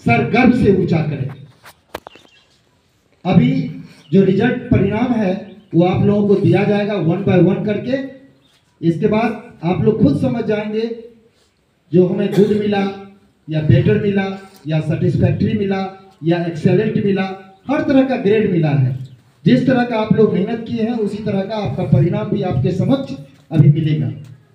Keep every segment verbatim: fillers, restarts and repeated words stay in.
Sir गर्व से ऊंचा करें। अभी जो रिजल्ट परिणाम है वो आप लोगों को दिया जाएगा वन बाय वन करके। इसके बाद आप लोग खुद समझ जाएंगे जो हमें गुड मिला या बेटर मिला या सेटिस्फैक्ट्री मिला या एक्सेलेंट मिला, हर तरह का ग्रेड मिला है। जिस तरह का आप लोग मेहनत किए हैं उसी तरह का आपका परिणाम भी आपके समक्ष अभी मिलेगा।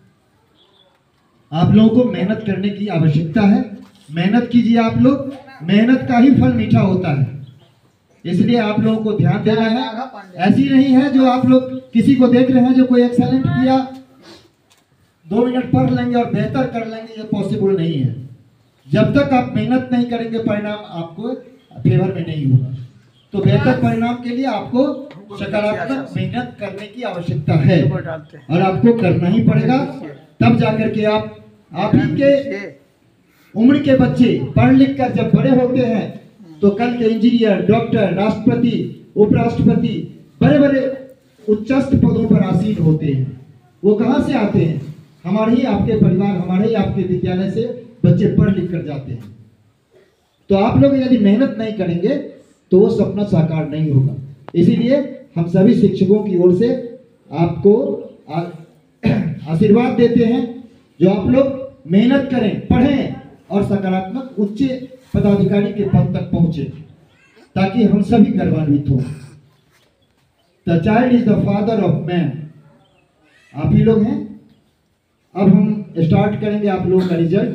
आप लोगों को मेहनत करने की आवश्यकता है, मेहनत कीजिए आप लोग, मेहनत का ही फल मीठा होता है, इसलिए आप लोगों को ध्यान देना है। ऐसी नहीं है जो आप लोग किसी को देख रहे हैं जो कोई एक्सेलेंट किया, दो मिनट पढ़ लेंगे और बेहतर कर लेंगे, ये पॉसिबल नहीं है। जब तक आप मेहनत नहीं करेंगे परिणाम आपको फेवर में नहीं होगा। तो बेहतर परिणाम के लिए आपको सकारात्मक मेहनत करने की आवश्यकता है और आपको करना ही पड़ेगा, तब जाकर के आप आप ही के उम्र के बच्चे पढ़ लिख कर जब बड़े होते हैं तो कल के इंजीनियर, डॉक्टर, राष्ट्रपति, उपराष्ट्रपति, बड़े बड़े उच्चस्थ पदों पर आसीन होते हैं। वो कहाँ से आते हैं? हमारे ही आपके परिवार, हमारे ही आपके विद्यालय से बच्चे पढ़ लिख कर जाते हैं। तो आप लोग यदि मेहनत नहीं करेंगे तो वो सपना साकार नहीं होगा। इसीलिए हम सभी शिक्षकों की ओर से आपको आशीर्वाद देते हैं जो आप लोग मेहनत करें, पढ़ें और सकारात्मक उच्च पदाधिकारी के पद तक पहुंचे, ताकि हम सभी गर्वान्वित हों। The child is the father of man. आप ही लोग हैं। अब हम स्टार्ट करेंगे आप लोगों का रिजल्ट।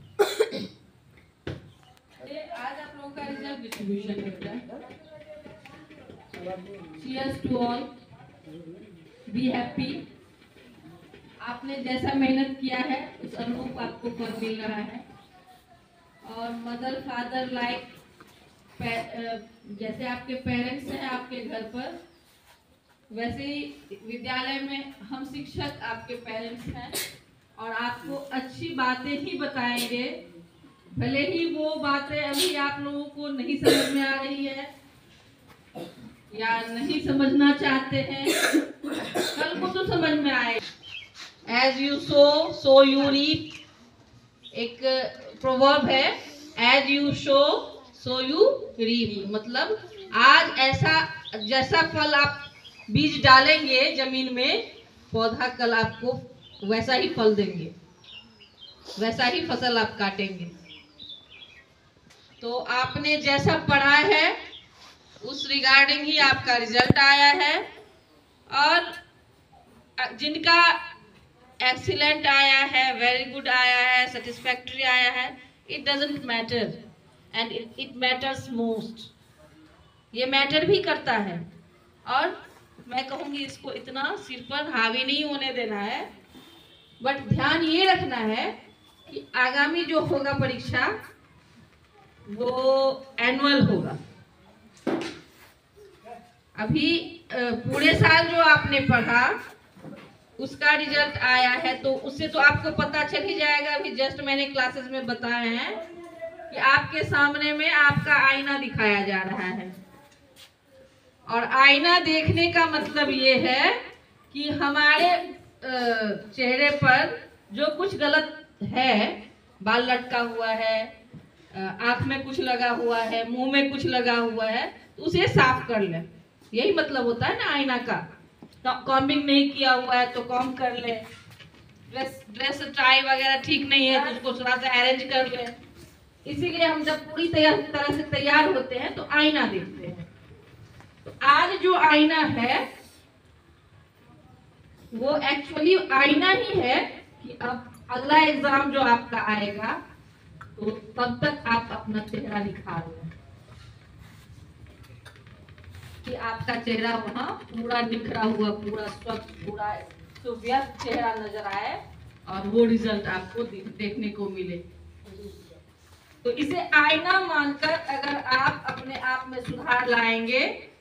आज आप लोगों का रिजल्ट डिस्ट्रीब्यूशन करता है। Cheers to all. Be happy. आपने जैसा मेहनत किया है उस अनुरूप आपको फल मिल रहा है। और मदर फादर लाइक जैसे आपके पेरेंट्स हैं आपके घर पर, वैसे ही विद्यालय में हम शिक्षक आपके पेरेंट्स हैं और आपको अच्छी बातें ही बताएंगे। भले ही वो बातें अभी आप लोगों को नहीं समझ में आ रही है या नहीं समझना चाहते हैं, कल को तो समझ में आए। As you sow so you reap एक प्रोवर्ब है, as you sow so you reap, मतलब आज ऐसा जैसा फल आप बीज डालेंगे जमीन में, पौधा कल आपको वैसा ही फल देंगे, वैसा ही फसल आप काटेंगे। तो आपने जैसा पढ़ा है उस रिगार्डिंग ही आपका रिजल्ट आया है। और जिनका एक्सीलेंट आया है, वेरी गुड आया है, सेटिस्फैक्टरी आया है, it doesn't matter and it matters most. ये मैटर भी करता है और मैं कहूँगी इसको इतना सिर पर हावी नहीं होने देना है। बट ध्यान ये रखना है कि आगामी जो होगा परीक्षा वो एनुअल होगा। अभी पूरे साल जो आपने पढ़ा उसका रिजल्ट आया है तो उससे तो आपको पता चल ही जाएगा। अभी जस्ट मैंने क्लासेस में बताए हैं कि आपके सामने में आपका आईना दिखाया जा रहा है और आईना देखने का मतलब ये है कि हमारे चेहरे पर जो कुछ गलत है, बाल लटका हुआ है, आंख में कुछ लगा हुआ है, मुंह में कुछ लगा हुआ है, तो उसे साफ कर ले। यही मतलब होता है ना आईना का। कॉम्बिंग नहीं किया हुआ है तो कॉम्ब कर ले, ड्रेस ड्रेस टाई वगैरह ठीक नहीं है तो उसको थोड़ा सा अरेंज कर ले। इसीलिए हम जब पूरी तैयार तरह से तैयार होते हैं तो आईना देखते हैं। तो आज जो आईना है वो एक्चुअली आईना ही है कि अब अगला एग्जाम जो आपका आएगा तो तब तक आप अपना चेहरा निखार लो, कि आपका चेहरा वहाँ पूरा निखरा हुआ, पूरा स्वच्छ, पूरा सुव्यवस्थित चेहरा नजर आए और वो रिजल्ट आपको देखने को मिले। तो इसे आईना मानकर अगर आप अपने आप में सुधार लाएंगे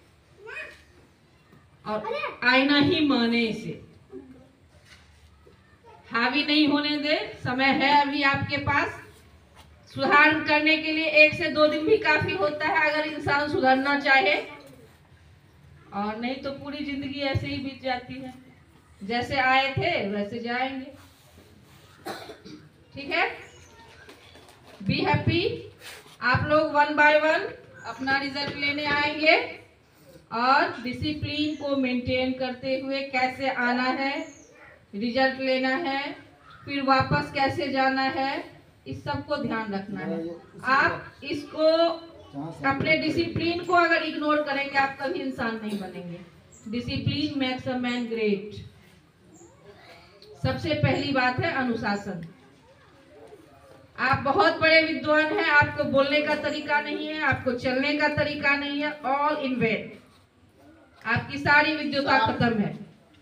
और आईना ही माने, इसे हावी नहीं होने दे। समय है अभी आपके पास सुधार करने के लिए। एक से दो दिन भी काफी होता है अगर इंसान सुधरना चाहे, और नहीं तो पूरी जिंदगी ऐसे ही बीत जाती है। जैसे आए थे वैसे जाएंगे। ठीक है, बी हैप्पी, आप लोग वन बाय वन अपना रिजल्ट लेने आएंगे और डिसिप्लिन को मेंटेन करते हुए कैसे आना है, रिजल्ट लेना है, फिर वापस कैसे जाना है, इस सब को ध्यान रखना है। आप इसको अपने डिसिप्लिन को अगर इग्नोर करेंगे आप कभी इंसान नहीं बनेंगे। Discipline makes a man great. सबसे पहली बात है अनुशासन। आप बहुत बड़े विद्वान हैं, आपको बोलने का तरीका नहीं है, आपको चलने का तरीका नहीं है, ऑल इन वेन, आपकी सारी विद्वता खत्म है।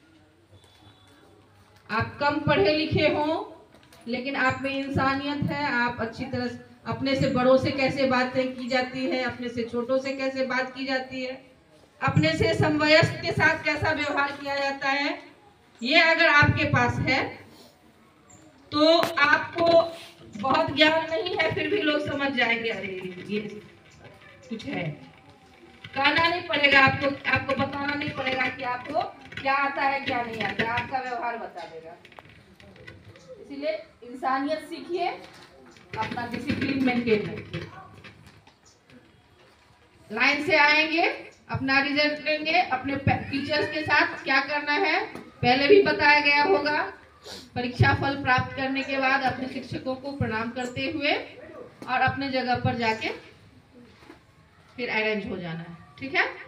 आप कम पढ़े लिखे हों लेकिन आप में इंसानियत है, आप अच्छी तरह अपने से बड़ों से कैसे बातें की जाती है, अपने से छोटों से कैसे बात की जाती है, अपने से समवयस्क के साथ कैसा व्यवहार किया जाता है, ये अगर आपके पास है तो आपको बहुत ज्ञान नहीं है फिर भी लोग समझ जाएंगे अरे ये कुछ है। कहना नहीं पड़ेगा आपको, आपको बताना नहीं पड़ेगा कि आपको क्या आता है क्या नहीं आता, आपका व्यवहार बता देगा। इसीलिए इंसानियत सीखिए, अपना डिसिप्लिन मेंटेन रखिए। लाइन से आएंगे, अपना रिजल्ट लेंगे, अपने टीचर्स के साथ क्या करना है पहले भी बताया गया होगा। परीक्षा फल प्राप्त करने के बाद अपने शिक्षकों को प्रणाम करते हुए और अपने जगह पर जाके फिर अरेंज हो जाना है। ठीक है।